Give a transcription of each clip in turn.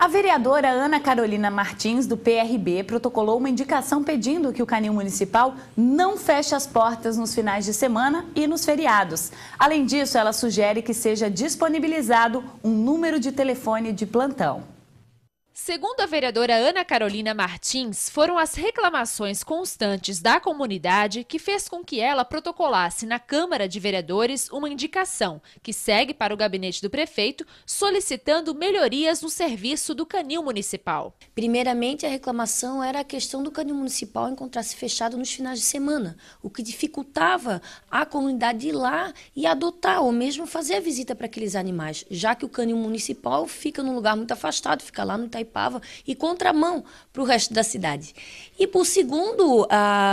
A vereadora Ana Carolina Martins, do PRB, protocolou uma indicação pedindo que o Canil Municipal não feche as portas nos finais de semana e nos feriados. Além disso, ela sugere que seja disponibilizado um número de telefone de plantão. Segundo a vereadora Ana Carolina Martins, foram as reclamações constantes da comunidade que fez com que ela protocolasse na Câmara de Vereadores uma indicação que segue para o gabinete do prefeito solicitando melhorias no serviço do Canil Municipal. Primeiramente, a reclamação era a questão do Canil Municipal encontrar-se fechado nos finais de semana, o que dificultava a comunidade ir lá e adotar ou mesmo fazer a visita para aqueles animais, já que o Canil Municipal fica num lugar muito afastado, fica lá no Itaipava e contramão para o resto da cidade. E por segundo,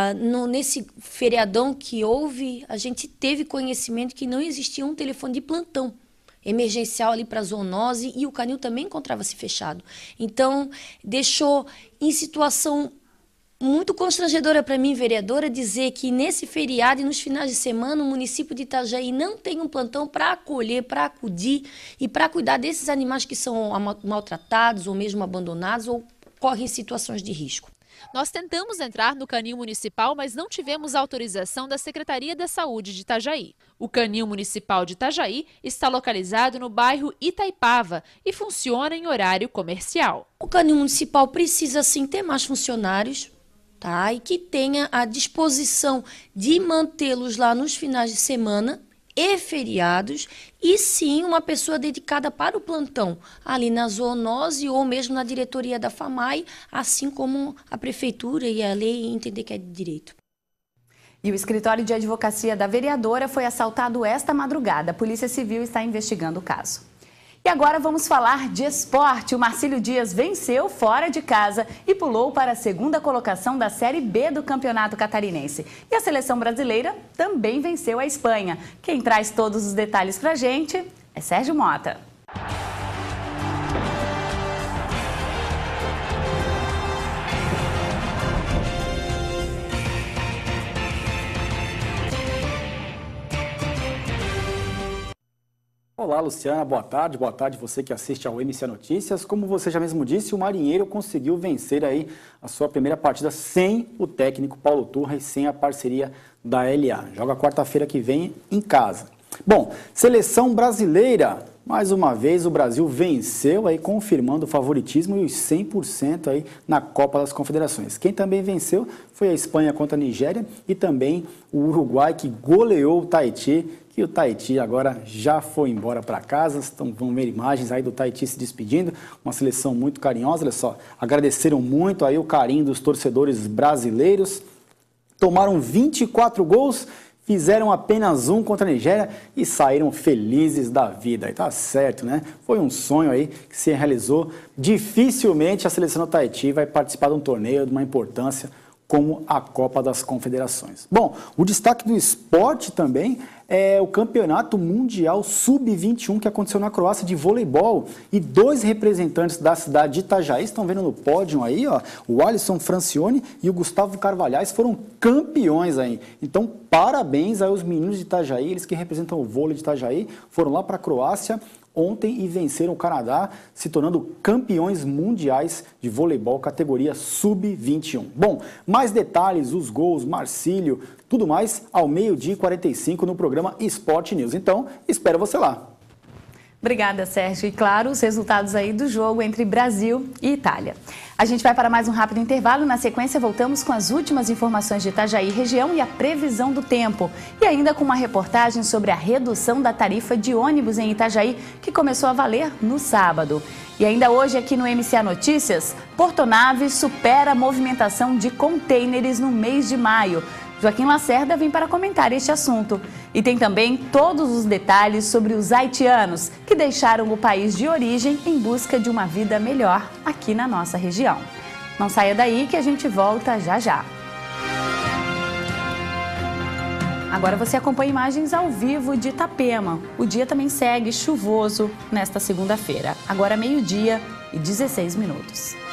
nesse feriadão que houve, a gente teve conhecimento que não existia um telefone de plantão emergencial ali para a zoonose e o canil também encontrava-se fechado. Então, deixou em situação muito constrangedora para mim, vereadora, dizer que nesse feriado e nos finais de semana o município de Itajaí não tem um plantão para acolher, para acudir e para cuidar desses animais que são maltratados ou mesmo abandonados ou correm situações de risco. Nós tentamos entrar no Canil Municipal, mas não tivemos autorização da Secretaria da Saúde de Itajaí. O Canil Municipal de Itajaí está localizado no bairro Itaipava e funciona em horário comercial. O Canil Municipal precisa sim ter mais funcionários, tá? E que tenha a disposição de mantê-los lá nos finais de semana e feriados, e sim uma pessoa dedicada para o plantão, ali na zoonose ou mesmo na diretoria da FAMAI, assim como a prefeitura e a lei entender que é de direito. E o escritório de advocacia da vereadora foi assaltado esta madrugada. A Polícia Civil está investigando o caso. E agora vamos falar de esporte. O Marcílio Dias venceu fora de casa e pulou para a segunda colocação da Série B do Campeonato Catarinense. E a seleção brasileira também venceu a Espanha. Quem traz todos os detalhes pra gente é Sérgio Mota. Olá, Luciana, boa tarde você que assiste ao MC Notícias. Como você já mesmo disse, o Marinheiro conseguiu vencer aí a sua primeira partida sem o técnico Paulo Turra e sem a parceria da LA. Joga quarta-feira que vem em casa. Bom, seleção brasileira, mais uma vez o Brasil venceu aí, confirmando o favoritismo e os 100% aí na Copa das Confederações. Quem também venceu foi a Espanha contra a Nigéria e também o Uruguai, que goleou o Tahiti. E o Tahiti agora já foi embora para casa, então vão ver imagens aí do Tahiti se despedindo, uma seleção muito carinhosa, olha só, agradeceram muito aí o carinho dos torcedores brasileiros, tomaram 24 gols, fizeram apenas um contra a Nigéria e saíram felizes da vida, e tá certo, né? Foi um sonho aí que se realizou, dificilmente a seleção do Tahiti vai participar de um torneio de uma importância como a Copa das Confederações. Bom, o destaque do esporte também é o Campeonato Mundial Sub-21 que aconteceu na Croácia de voleibol e dois representantes da cidade de Itajaí, estão vendo no pódio aí, ó, o Alisson Francione e o Gustavo Carvalhais foram campeões aí. Então, parabéns aos meninos de Itajaí, eles que representam o vôlei de Itajaí, foram lá para a Croácia ontem e venceram o Canadá, se tornando campeões mundiais de voleibol categoria Sub-21. Bom, mais detalhes, os gols, Marcílio, tudo mais ao 12h45 no programa Esporte News. Então, espero você lá. Obrigada, Sérgio. E claro, os resultados aí do jogo entre Brasil e Itália. A gente vai para mais um rápido intervalo. Na sequência, voltamos com as últimas informações de Itajaí região e a previsão do tempo. E ainda com uma reportagem sobre a redução da tarifa de ônibus em Itajaí, que começou a valer no sábado. E ainda hoje aqui no MCA Notícias, Portonaves supera a movimentação de contêineres no mês de maio. Joaquim Lacerda vem para comentar este assunto. E tem também todos os detalhes sobre os haitianos que deixaram o país de origem em busca de uma vida melhor aqui na nossa região. Não saia daí que a gente volta já já. Agora você acompanha imagens ao vivo de Itapema. O dia também segue chuvoso nesta segunda-feira. Agora 12h16.